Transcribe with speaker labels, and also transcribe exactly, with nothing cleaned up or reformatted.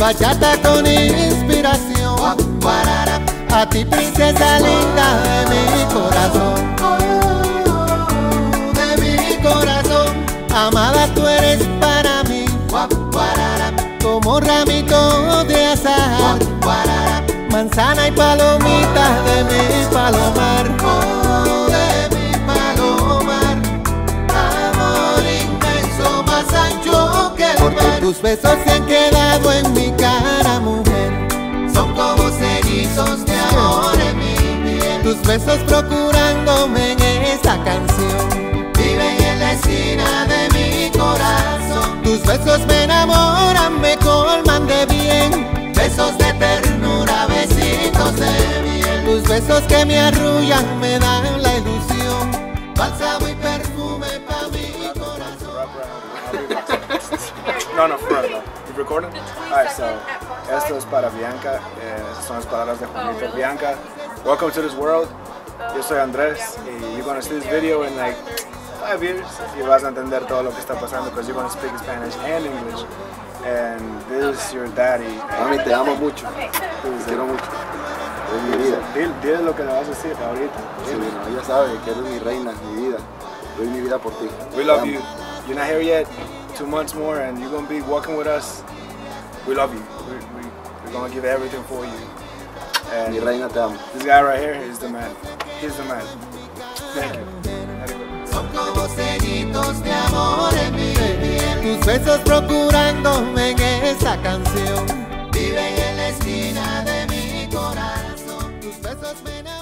Speaker 1: bachata con inspiración. A ti, princesa linda de mi corazón, de mi corazón. Amada, tú eres para mí como ramito de azahar, manzana y palomita de mi palomar, oh, de mi palomar. Amor inmenso, más ancho que el
Speaker 2: Porque
Speaker 1: mar.
Speaker 2: tus besos se han quedado en mi cara, mujer.
Speaker 1: Son como sellizos de amor en mi piel.
Speaker 2: Tus besos procurándome en esa canción
Speaker 1: viven en la esquina de mi corazón.
Speaker 2: Tus besos me enamoran, me colman de bien.
Speaker 1: Besos de ternura, besitos de miel.
Speaker 2: Tus besos que me arrullan me dan la ilusión.
Speaker 1: Bálsamo y perfume pa' mi corazón.
Speaker 3: No, no, for real, no. You recording? Alright, so esto es para Bianca. Eh, son las palabras de Juanito. Bianca, welcome to this world. Yo soy Andrés y you're gonna see this video in like five years y vas a entender todo lo que está pasando because you're gonna speak Spanish and English. And this is your daddy.
Speaker 4: Mami, te amo mucho, te quiero mucho, eres mi vida.
Speaker 3: Dile, dile lo que le vas a decir ahorita.
Speaker 4: Sí, no, ella sabe que eres mi reina, mi vida. Doy mi vida por ti.
Speaker 3: We love you. You're not here yet. Two months more, and you're gonna be walking with us. We love you. We, we, we're gonna give everything for you. And
Speaker 4: Mi reina, te amo.
Speaker 3: this guy right here is the man. He's the man. Thank you.
Speaker 1: Son como sellitos de amor en mi piel.
Speaker 2: Tus besos procurándome en esa canción
Speaker 1: Viven en la esquina de mi corazón.
Speaker 2: tus besos me enamoran.